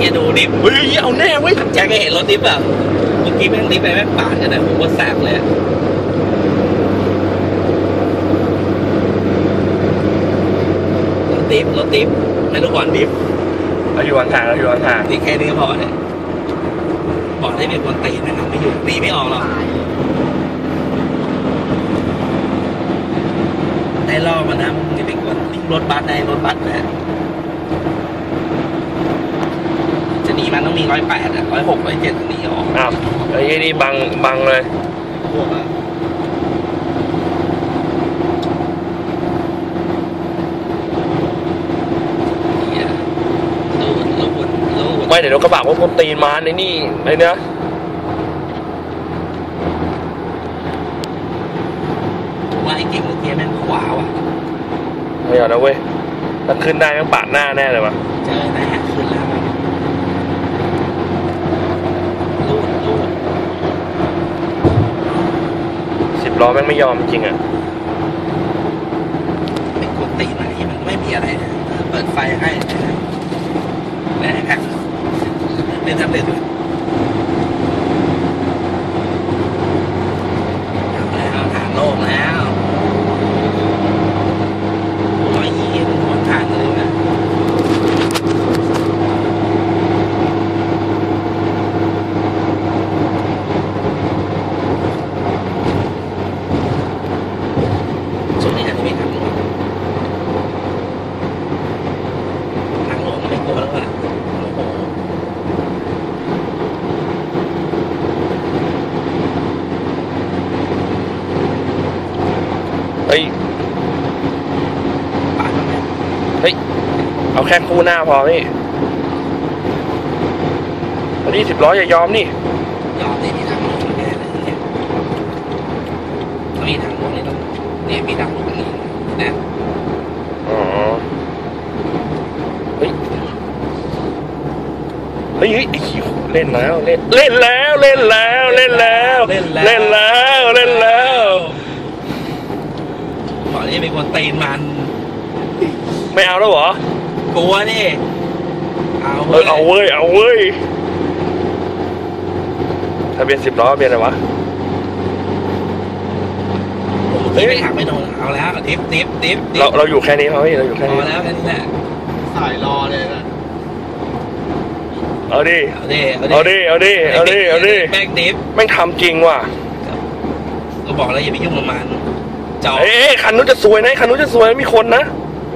ยดูดิฟเฮ้ยเอาแน่เว้ยแจ็คก็เห็นรถดิฟอ่ะเมื่อกี้แม่งดิฟไปแม่งปาดกันนะผมก็แสบเลยรถดิฟไม่รู้ก่อนดิฟเราอยู่ห่างนี่แค่นี้พอเนี่ยบอกได้เป็นคนตีนะครับไม่อยู่ตีไม่ออกหรอกได้ล่อมานะมึงจะเป็นคนวิ่งรถบัสได้รถบัสนะจะหนีมันต้องมี108อ่ะ106 107หนีออกอ้าวไอ้นี่บังเลยพวกไม่เดี๋ยวกระบะพวกคนตีนมาในนี่ไอ้เนี้ยว่าไอ้เก่งเมื่อกี้แม่งขวาว่ะไม่เอานะเว้ยถ้าขึ้นได้แม่งปาดหน้าแน่เลยวะเจอแน่ขึ้นแล้วลูด 10 ล้อแม่งไม่ยอมจริงอ่ะเป็นคนตีไหนมันไม่มีอะไรเปิดไฟให้นะครับเล่นทำเล่นแล้วทางโลกแล้ว120มันหมดทางเลยนะช่วงนี้อาจจะมีทางโลกไม่กลัวแล้วอ่ะเฮ้ยเอาแค่คู่หน้าพอพี่วันนี้10 ล้ออย่ายอมนี่ยอมนี่มีทางลงแน่เลยเนี่ยมีทางลงนี่ต้องเนี่ยมีทางลงนี่นะอ๋อเฮ้ยไอ้เล่นแล้วบอกนี่เป็นคนตีนมันไม่เอาแล้วเหรอกลัวนี่เอาเว้ยทะเบียน10 ล้อทะเบียนอะไรวะเฮ้ยไม่หักไม่โดนเอาแล้วดิฟเราอยู่แค่นี้เราอยู่แค่นี้พอแล้วแค่นี้แหละสายรอเลยนะเอาดิแม่งดิฟแม่งทำจริงว่ะก็บอกแล้วอย่าไปยุ่งกับมันจอดคันนู้นจะสวยนะคันนู้นจะสวยมีคนนะ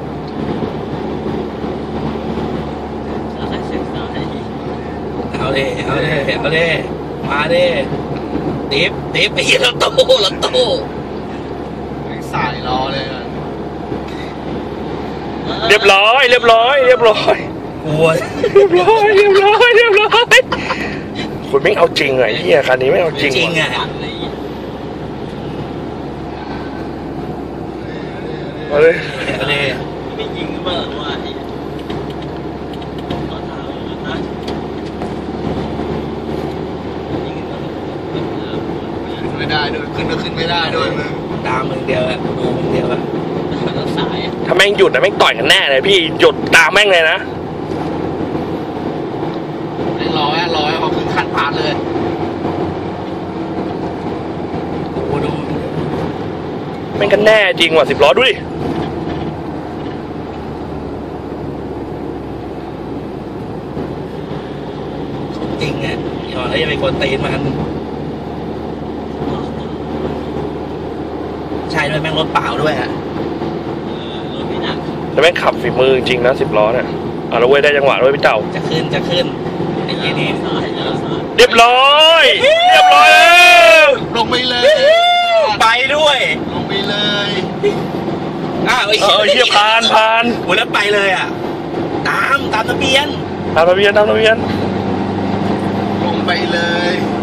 เอาดิมาดิดิฟไปรถตู้สายรอเลยนะเรียบร้อยกลัวเรียบร้อยคุณไม่เอาจริงไอ้เหี้ยคันนี้ไม่เอาจริงอ่ะมาเลยไม่ยิงเมื่อว่าไม่ได้ด้วยขึ้นไม่ได้ด้วยมึงตามมึงเดียวดูมึงเดียวรถสายถ้าแม่งหยุดนะแม่งต่อยกันแน่เลยพี่หยุดตามแม่งเลยนะรอเขาขึ้นคันผ่านเลยดูแม่งกันแน่จริงว่ะ10 ล้อดูดิจริงอ่ะย้อนแล้วยังเป็นคนตีนมันใช่ด้วยแม่งรถเปล่าด้วยอ่ะรถไม่หนักแต่แม่งขับฝีมือจริงนะ10 ล้อเนี่ยแล้วเว้ยได้จังหวะด้วยพี่เจ้าจะขึ้นไอ้ยี่นี่เรียบร้อยลงไปเลยไปด้วยลงไปเลยเหี้ยผ่านโอ้แล้วไปเลยอ่ะตามทะเบียนลงไปเลย